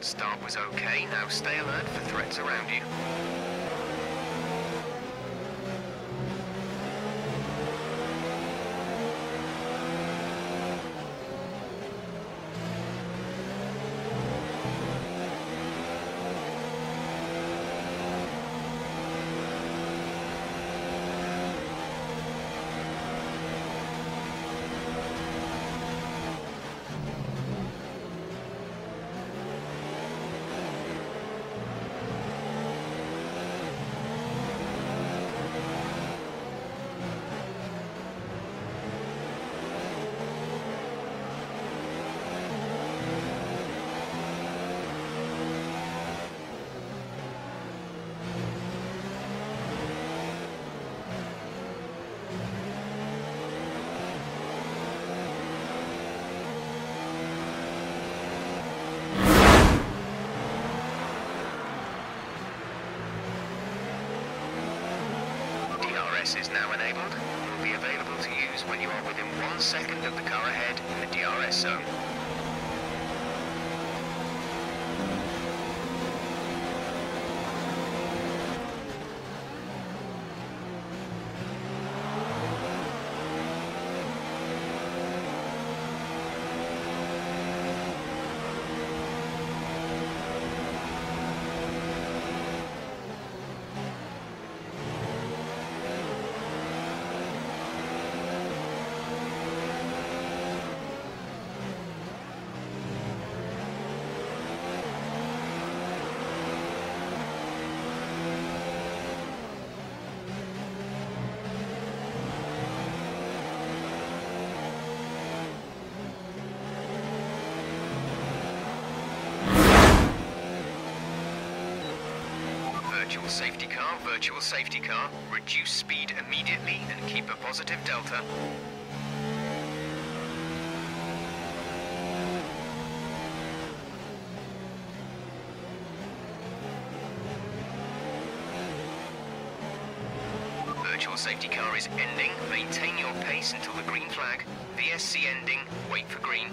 Start was okay, now stay alert for threats around you. DRS is now enabled. Will be available to use when you are within 1 second of the car ahead in the DRS zone. Virtual safety car, reduce speed immediately and keep a positive delta. Virtual safety car is ending, maintain your pace until the green flag. VSC ending, wait for green.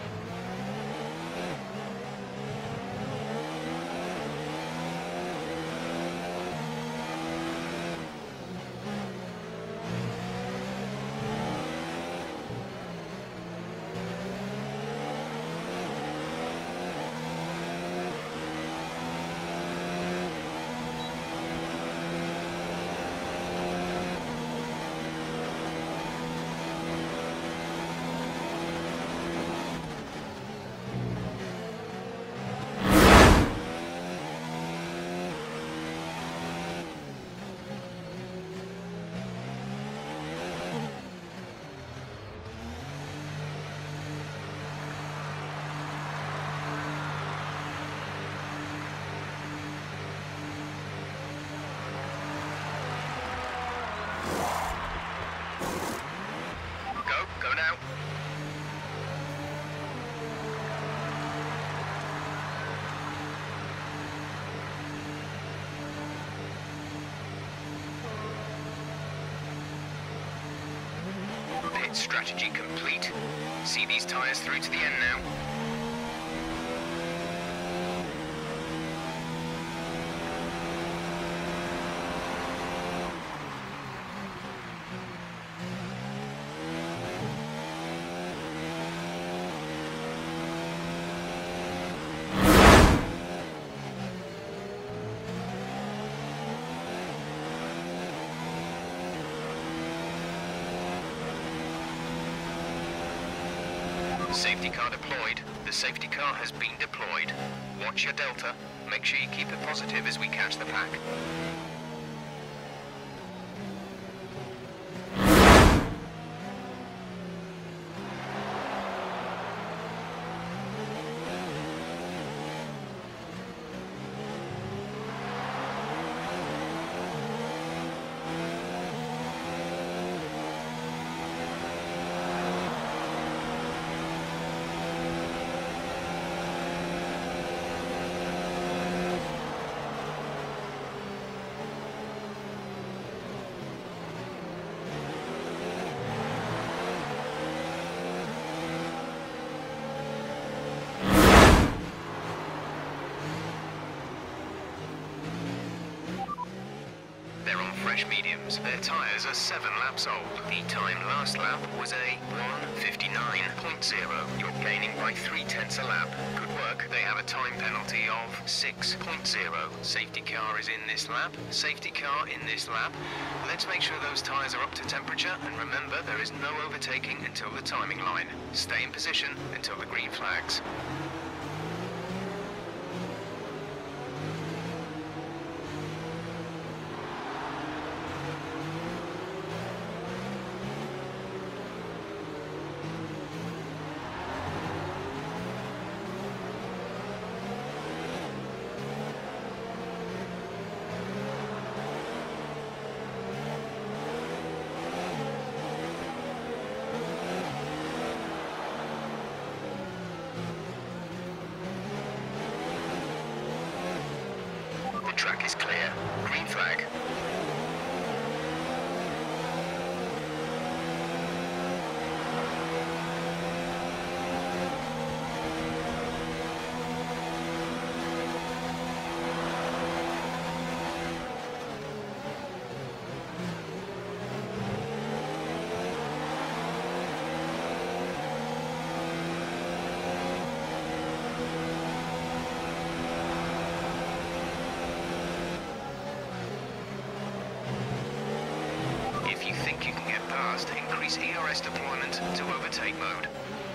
Go now. Pit strategy complete. See these tyres through to the end now. Safety car deployed. The safety car has been deployed. Watch your delta. Make sure you keep it positive as we catch the pack. fresh mediums. Their tyres are 7 laps old. The time last lap was a 1:59.0. You're gaining by 3/10 a lap. Good work. They have a time penalty of 6.0. Safety car is in this lap. Safety car in this lap. Let's make sure those tyres are up to temperature, and remember there is no overtaking until the timing line. Stay in position until the green flags. Track is clear. Green flag. Increase ERS deployment to overtake mode.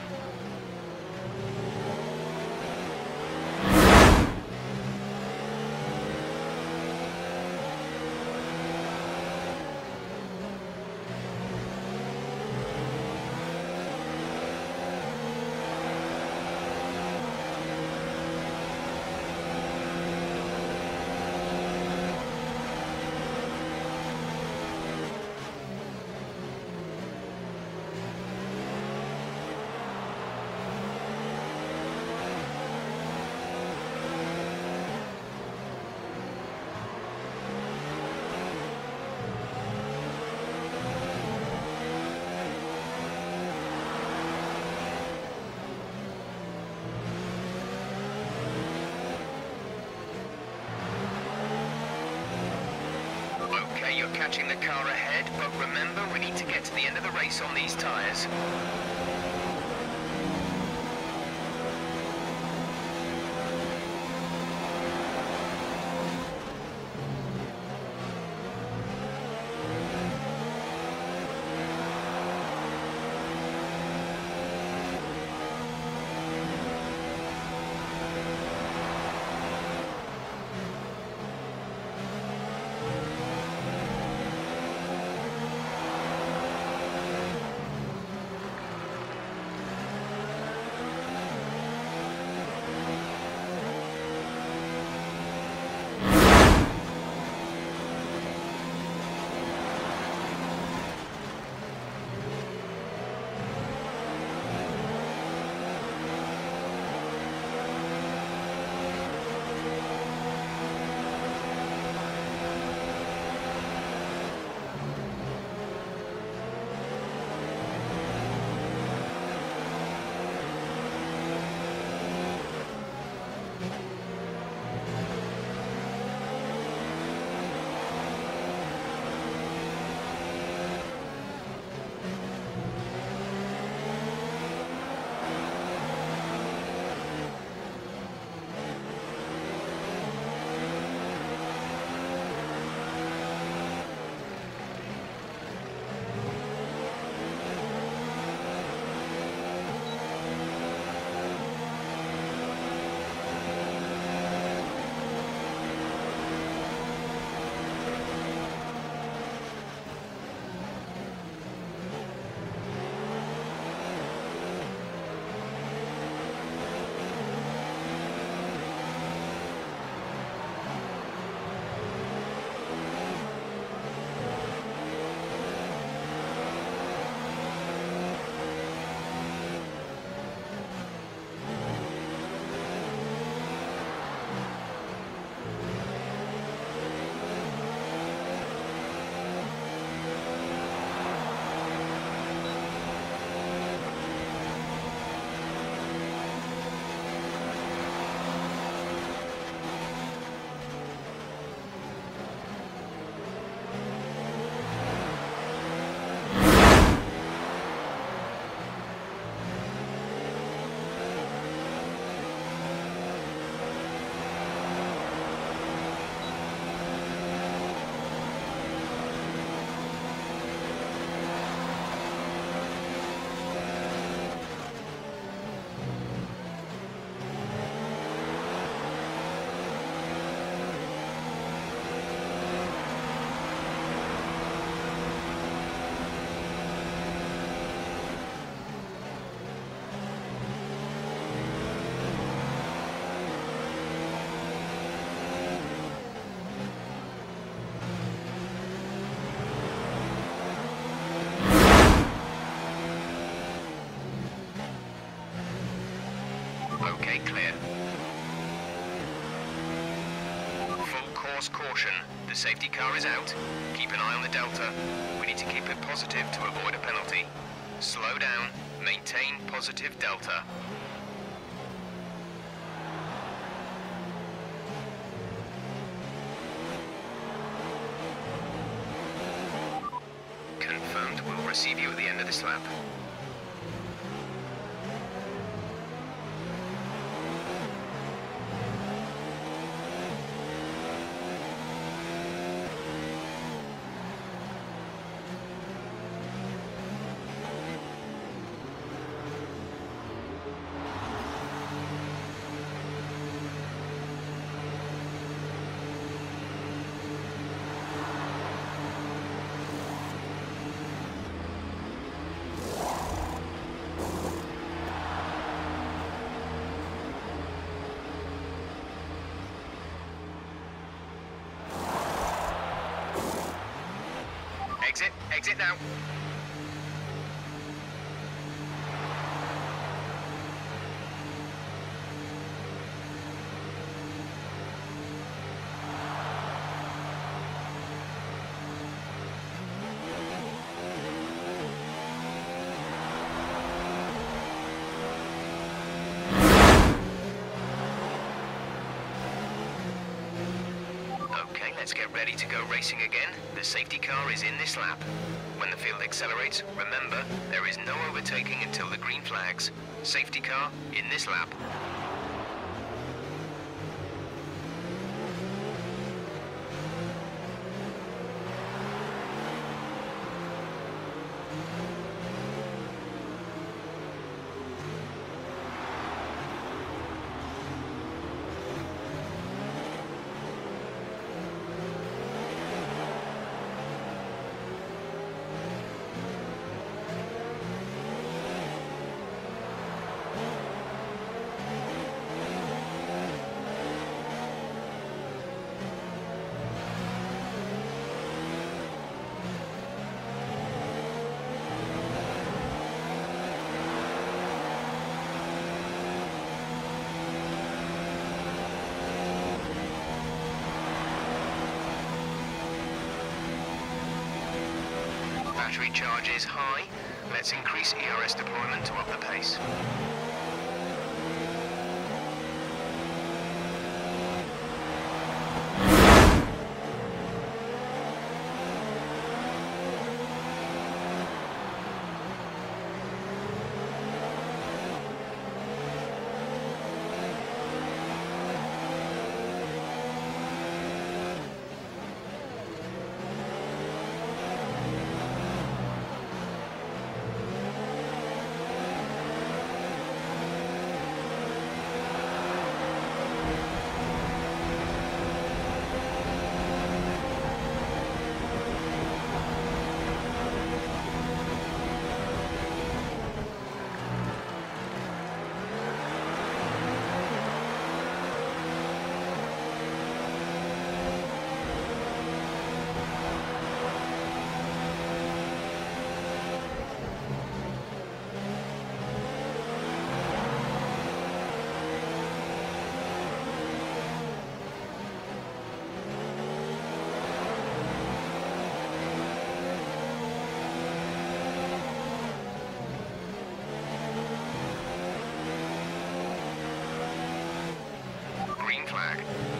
You're catching the car ahead, but remember we need to get to the end of the race on these tyres. Straight clear. Full course caution. The safety car is out. Keep an eye on the delta. We need to keep it positive to avoid a penalty. Slow down. Maintain positive delta. Confirmed. We'll receive you at the end of this lap. Exit now. Okay, let's get ready to go racing again. The safety car is in this lap. When the field accelerates, remember, there is no overtaking until the green flags. Safety car in this lap. Battery charge is high. Let's increase ERS deployment to up the pace. Green flag.